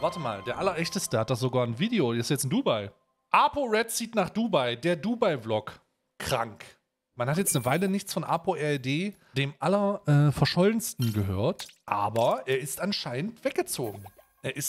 Warte mal, der Allerechteste hat das sogar ein Video. Der ist jetzt in Dubai. ApoRed zieht nach Dubai. Der Dubai-Vlog. Krank. Man hat jetzt eine Weile nichts von ApoRed, dem Allerverschollensten, gehört. Aber er ist anscheinend weggezogen. Es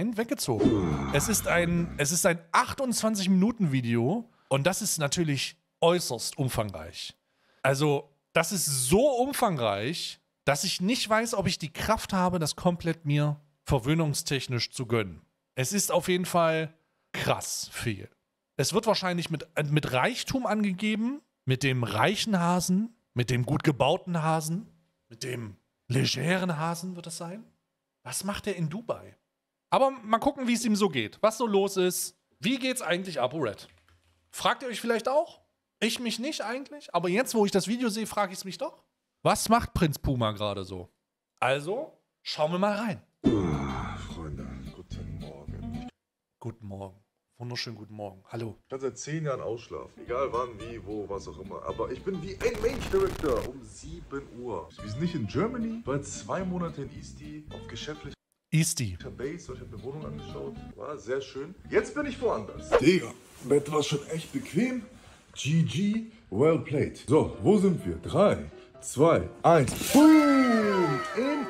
ist ein 28-Minuten-Video. Und das ist natürlich äußerst umfangreich. Also, das ist so umfangreich, dass ich nicht weiß, ob ich die Kraft habe, das komplett mir verwöhnungstechnisch zu gönnen. Es ist auf jeden Fall krass viel. Es wird wahrscheinlich mit Reichtum angegeben, mit dem reichen Hasen, mit dem gut gebauten Hasen, mit dem legeren Hasen wird es sein. Was macht er in Dubai? Aber mal gucken, wie es ihm so geht, was so los ist. Wie geht's eigentlich ApoRed? Fragt ihr euch vielleicht auch? Ich mich nicht eigentlich, aber jetzt, wo ich das Video sehe, frage ich es mich doch. Was macht Prinz Puma gerade so? Also, schauen wir mal rein. Freunde, guten Morgen. Guten Morgen. Wunderschönen guten Morgen. Hallo. Ich kann seit 10 Jahren ausschlafen. Egal wann, wie, wo, was auch immer. Aber ich bin wie ein Main Character um 7 Uhr. Wir sind nicht in Germany, war 2 Monate in Eastie auf geschäftlicher Base. Und ich habe eine Wohnung angeschaut. War sehr schön. Jetzt bin ich woanders. Digga, Bett war schon echt bequem. GG, well played. So, wo sind wir? 3, 2, 1. Boom! In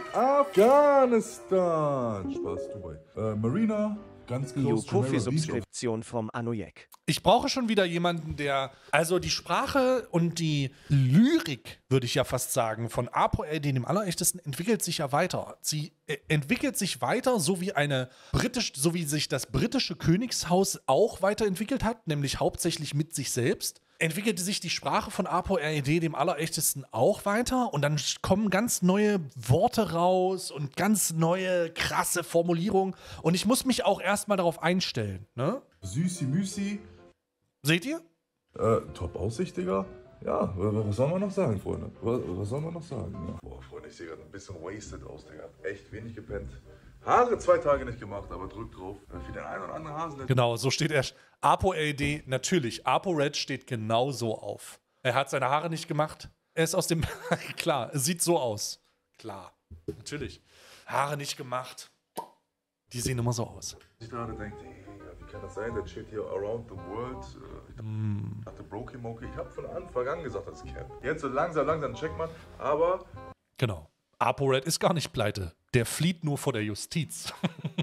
Afghanistan. Spaß, Dubai. Marina. Ganz close to Kofi-Subskription vom Anujek. Ich brauche schon wieder jemanden, der, also die Sprache und die Lyrik, würde ich ja fast sagen, von ApoRed, dem Allerechtesten, entwickelt sich ja weiter. Sie entwickelt sich weiter, so wie sich das britische Königshaus auch weiterentwickelt hat, nämlich hauptsächlich mit sich selbst. Entwickelte sich die Sprache von ApoRed, dem Allerechtesten, auch weiter und dann kommen ganz neue Worte raus und ganz neue, krasse Formulierungen und ich muss mich auch erstmal darauf einstellen, ne? Süßi Müsi. Seht ihr? Top Aussicht, Digga. Ja, was soll man noch sagen, Freunde? Was soll man noch sagen? Ja. Boah, Freunde, ich sehe gerade ein bisschen wasted aus, Digga. Echt wenig gepennt. Haare 2 Tage nicht gemacht, aber drückt drauf. Für den einen oder anderen Hasen. Genau, so steht er. ApoRed, natürlich. ApoRed steht genau so auf. Er hat seine Haare nicht gemacht. Er ist aus dem. Klar, es sieht so aus. Klar, natürlich. Haare nicht gemacht. Die sehen immer so aus. Ich gerade denke, hey, wie kann das sein? Der chillt hier around the world. Ich dachte, Brokey-Mokey. Ich habe von Anfang an gesagt, das ist Cap. Jetzt so langsam checkt man. Aber. Genau. ApoRed ist gar nicht pleite. Der flieht nur vor der Justiz.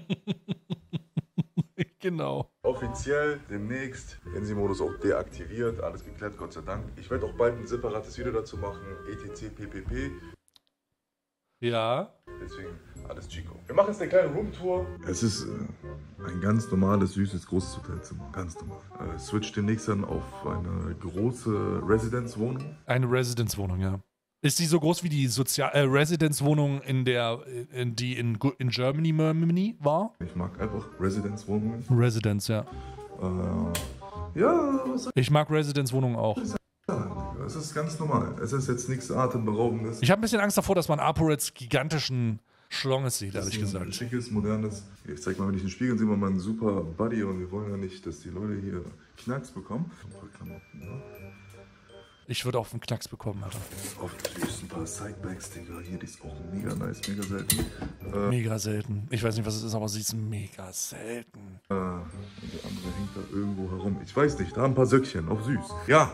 Genau. Offiziell demnächst Insi-Modus auch deaktiviert. Alles geklärt, Gott sei Dank. Ich werde auch bald ein separates Video dazu machen. ETC, PPP. Ja. Deswegen alles Chico. Wir machen jetzt eine kleine Roomtour. Es ist ein ganz normales, süßes, großes Hotelzimmer. Ganz normal. Switch demnächst dann auf eine große Residenzwohnung. Eine Residenzwohnung, ja. Ist die so groß wie die Residenzwohnung, die in Germany war? Ich mag einfach Residenzwohnungen. Residenz, ja. Ja, was soll ich mag Residenzwohnungen auch. ich sagen? Es ist ganz normal. Es ist jetzt nichts Atemberaubendes. Ich habe ein bisschen Angst davor, dass man ApoReds gigantischen Schlonges sieht, ehrlich Ein gesagt. schickes, modernes. Ich zeig mal, wenn ich in den Spiegel sehe, mal meinen super Buddy und wir wollen ja nicht, dass die Leute hier Knacks bekommen. Ein paar Klamotten, ja. Ich würde auch einen Knacks bekommen, Alter. Auf süß, ein paar Sidebacks, Digga. Hier, die ist auch mega nice, mega selten. Mega selten. Ich weiß nicht, was es ist, aber sie ist mega selten. Und der andere hängt da irgendwo herum. Ich weiß nicht, da ein paar Söckchen, auch süß. Ja,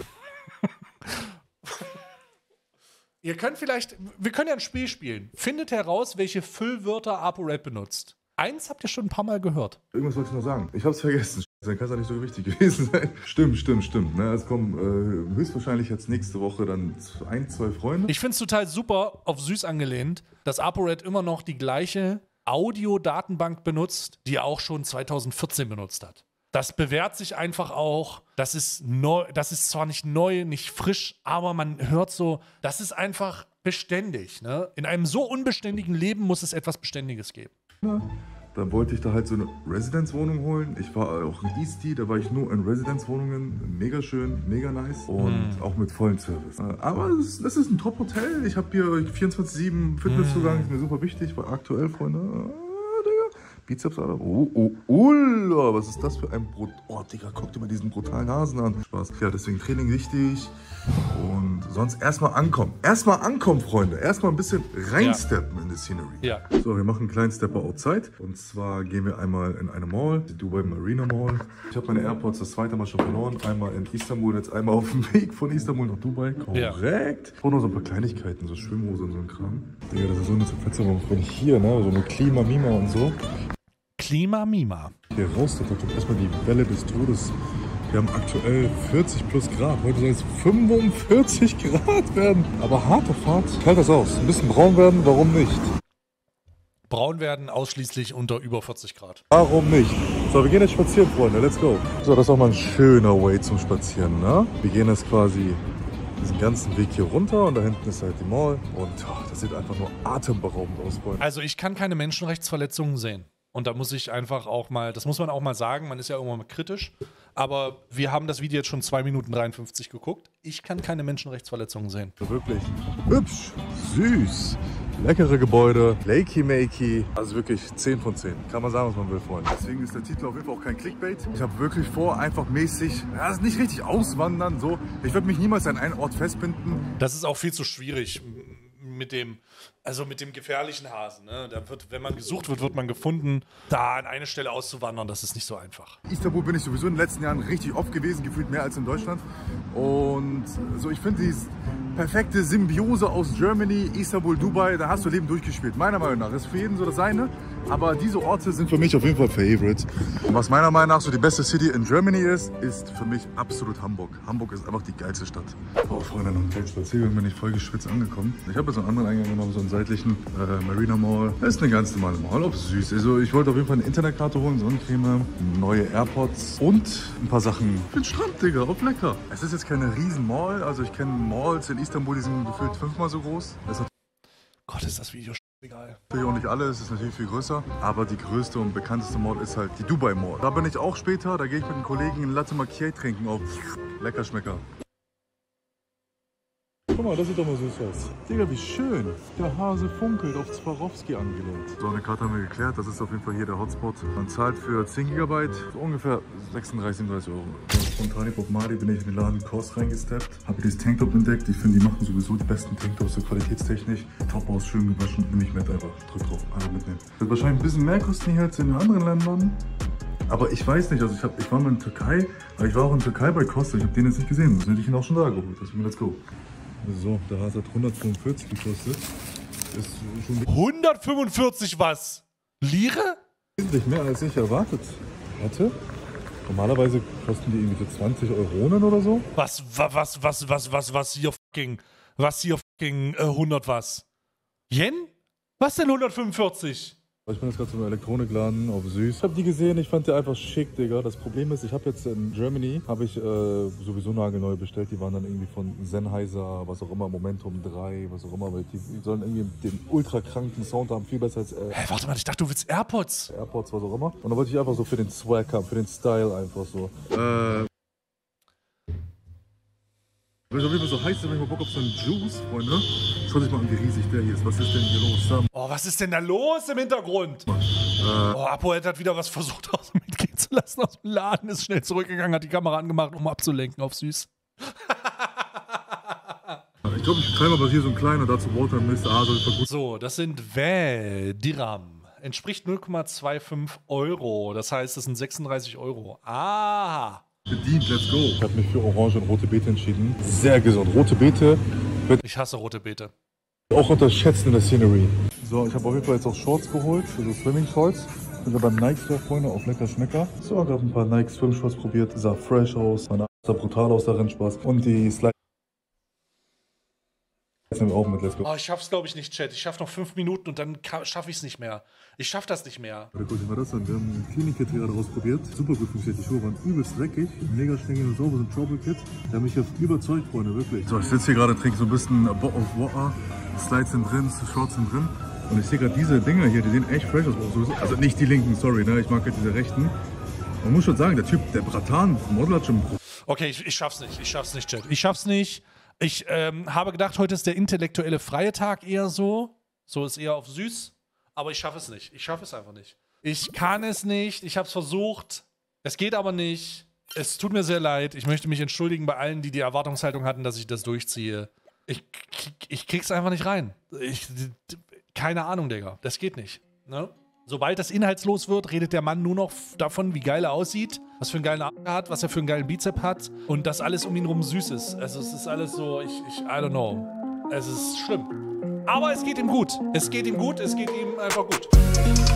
Ihr könnt vielleicht, wir können ja ein Spiel spielen. Findet heraus, welche Füllwörter ApoRed benutzt. Eins habt ihr schon ein paar Mal gehört. irgendwas wollte ich noch sagen. Ich hab's vergessen. Dann kann es ja nicht so wichtig gewesen sein. Stimmt. Ne, es kommen höchstwahrscheinlich jetzt nächste Woche dann 1, 2 Freunde. Ich finde es total super, auf süß angelehnt, dass ApoRed immer noch die gleiche Audiodatenbank benutzt, die er auch schon 2014 benutzt hat. Das bewährt sich einfach auch. Das ist zwar nicht neu, nicht frisch, aber man hört so, das ist einfach beständig. Ne? In einem so unbeständigen Leben muss es etwas Beständiges geben. Dann wollte ich da halt so eine Residenzwohnung holen. Ich war auch in Eastie, da war ich nur in Residenzwohnungen. Mega schön, mega nice und auch mit vollen Service. Aber das ist ein Top-Hotel. Ich habe hier 24/7 Fitnesszugang, ist mir super wichtig, weil aktuell, Freunde, Digga, Bizeps, Alter. Was ist das für ein Brot? Oh, Digga, guck dir mal diesen brutalen Hasen an. Spaß. Ja, deswegen Training wichtig. Und sonst erstmal ankommen. Freunde. Erstmal ein bisschen reinsteppen in the scenery. Ja. So, wir machen einen kleinen Stepper outside. Und zwar gehen wir einmal in eine Mall, die Dubai Marina Mall. Ich habe meine AirPods das zweite Mal schon verloren. Einmal in Istanbul, jetzt einmal auf dem Weg von Istanbul nach Dubai. Korrekt. Ja. Und noch so ein paar Kleinigkeiten, so Schwimmhose und so ein Kram. Digga, das ist so eine Verzerrung von hier, ne? So eine Klima-Mima und so. Klima-Mima. Hier raus, da kommt erstmal die Welle des Todes. Wir haben aktuell 40 plus Grad. Heute soll es 45 Grad werden. Aber harte Fahrt. Kalt das aus. Ein bisschen braun werden, warum nicht? Braun werden ausschließlich unter über 40 Grad. Warum nicht? So, wir gehen jetzt spazieren, Freunde. Let's go. So, das ist auch mal ein schöner Way zum Spazieren, ne? Wir gehen jetzt quasi diesen ganzen Weg hier runter und da hinten ist halt die Mall. Und das sieht einfach nur atemberaubend aus, Freunde. Also ich kann keine Menschenrechtsverletzungen sehen. Und da muss ich einfach auch mal, das muss man auch mal sagen, man ist ja irgendwann mal kritisch, aber wir haben das Video jetzt schon 2 Minuten 53 geguckt. Ich kann keine Menschenrechtsverletzungen sehen. Wirklich hübsch, süß, leckere Gebäude, Lakey-Makey. Also wirklich 10 von 10. Kann man sagen, was man will, Freunde. Deswegen ist der Titel auf jeden Fall auch kein Clickbait. Ich habe wirklich vor, einfach mäßig, nicht richtig auswandern, so. Ich werde mich niemals an einen Ort festbinden. Das ist auch viel zu schwierig mit dem gefährlichen Hasen. Ne? Da wird, wenn man gesucht wird, wird man gefunden. Da an eine Stelle auszuwandern, das ist nicht so einfach. Istanbul bin ich sowieso in den letzten Jahren richtig oft gewesen, gefühlt mehr als in Deutschland. Und so, ich finde diese perfekte Symbiose aus Germany, Istanbul, Dubai, da hast du Leben durchgespielt. Meiner Meinung nach ist für jeden so das seine. Aber diese Orte sind für mich auf jeden Fall Favorites. Und was meiner Meinung nach so die beste City in Germany ist für mich absolut Hamburg. Hamburg ist einfach die geilste Stadt. Oh, Freunde, noch einen kleinen Spaziergang, bin ich voll geschwitzt angekommen. Ich habe jetzt einen anderen Eingang genommen, so einen seitlichen Marina Mall. Das ist eine ganz normale Mall, auf süß. Also ich wollte auf jeden Fall eine Internetkarte holen, Sonnencreme, neue AirPods und ein paar Sachen für den Strand, Digga, auf lecker. Es ist jetzt keine riesen Mall, also ich kenne Malls in Istanbul, die sind gefühlt 5-mal so groß. Gott, ist das Video egal. Natürlich auch nicht alles, ist natürlich viel größer, aber die größte und bekannteste Mall ist halt die Dubai Mall. Da bin ich auch später, da gehe ich mit einem Kollegen ein Latte Macchiato trinken auf Leckerschmecker. Guck mal, das sieht doch mal süß aus. Digga, wie schön. Der Hase funkelt auf Swarovski angelehnt. So, eine Karte haben wir geklärt. Das ist auf jeden Fall hier der Hotspot. Man zahlt für 10 GB so ungefähr 36, 37 Euro. Spontan Bob Marley bin ich in den Laden Kors reingesteppt. Habe dieses Tanktop entdeckt. Ich finde, die machen sowieso die besten Tanktops, so qualitätstechnisch. Top aus, schön gewaschen. Nehme ich mit einfach. Drück drauf, einfach mitnehmen. Wird wahrscheinlich ein bisschen mehr kosten hier als in den anderen Ländern. Aber ich weiß nicht, also ich war mal in Türkei, aber ich war auch in Türkei bei Costa. Ich habe den jetzt nicht gesehen. Das hätte ich ihn auch schon da geholt. Deswegen let's go. So, der Hase hat 145 gekostet. Ist schon 145 was? Lire? wesentlich mehr als ich erwartet hatte. Normalerweise kosten die irgendwie für 20 Euronen oder so. Was hier fucking 100 was? Yen? Was denn 145? Ich bin jetzt gerade zum Elektronikladen auf süß. Ich habe die gesehen, ich fand die einfach schick, Digga. Das Problem ist, ich habe jetzt in Germany, sowieso nagelneu bestellt. Die waren dann irgendwie von Sennheiser, was auch immer, Momentum 3, was auch immer. Weil die sollen irgendwie den ultra kranken Sound haben, viel besser als Hä, warte mal, ich dachte, du willst AirPods. AirPods, was auch immer. Und dann wollte ich einfach so für den Swag haben, für den Style einfach so. Weil es auf jeden Fall so heiß ist, wenn ich mal Bock auf so einen Juice, Freunde. Schaut euch mal an, wie riesig der hier ist. Was ist denn hier los? Oh, was ist denn da los im Hintergrund? Oh, Apoel hat wieder was versucht, aus dem mitgehen zu lassen aus dem Laden. Ist schnell zurückgegangen, hat die Kamera angemacht, um abzulenken auf süß. Ich glaube, ich treibe aber hier so einen kleinen und dazu Watermist. Soll gut. So, das sind Dirham. Entspricht 0,25 Euro. Das heißt, das sind 36 Euro. Ah. Bedient, let's go. Ich habe mich für Orange und rote Beete entschieden. Sehr gesund. Rote Beete wird Ich hasse rote Beete. auch unterschätzt in der Scenery. So, ich habe auf jeden Fall jetzt auch Shorts geholt, also Swimming-Shorts. Sind wir beim Nike Store, Freunde, auf lecker Schmecker. So, ich habe ein paar Nike Swim-Shorts probiert. Sah fresh aus, sah brutal aus, darin Spaß. Und die Slides sind wir auch mit, let's go. Oh, ich schaff's, glaube ich, nicht, Chat. Ich schaff noch 5 Minuten und dann schaffe ich es nicht mehr. Ich schaff das nicht mehr. Warte, guck dir mal das an. Wir haben ein Cleaning-Kit gerade ausprobiert. Super gut funktioniert. Die Schuhe waren übelst dreckig. Mega schnell und sauber, so ein Trouble-Kit. Der hat mich jetzt überzeugt, Freunde, wirklich. So, ich sitze hier gerade, trinke so ein bisschen Bottle of Water. Slides sind drin, Shorts sind drin. Und ich sehe gerade diese Dinger hier, die sehen echt fresh aus. Also nicht die linken, sorry, ne? Ich mag halt diese rechten. Man muss schon sagen, der Typ, der Bratan, Model hat schon... Okay, ich schaff's nicht. Ich schaff's nicht, Chat. Ich schaff's nicht. Ich habe gedacht, heute ist der intellektuelle freie Tag eher so. So ist eher auf süß. Aber ich schaffe es nicht. Ich schaffe es einfach nicht. Ich kann es nicht. Ich habe es versucht. Es geht aber nicht. Es tut mir sehr leid. Ich möchte mich entschuldigen bei allen, die die Erwartungshaltung hatten, dass ich das durchziehe. Ich krieg's einfach nicht rein. Keine Ahnung, Digga. Das geht nicht. Ne? Sobald das inhaltslos wird, redet der Mann nur noch davon, wie geil er aussieht, was für einen geilen Arm er hat, was er für einen geilen Bizep hat und dass alles um ihn rum süß ist. Also es ist alles so, I don't know. Es ist schlimm. Aber es geht ihm gut. Es geht ihm gut, es geht ihm einfach gut.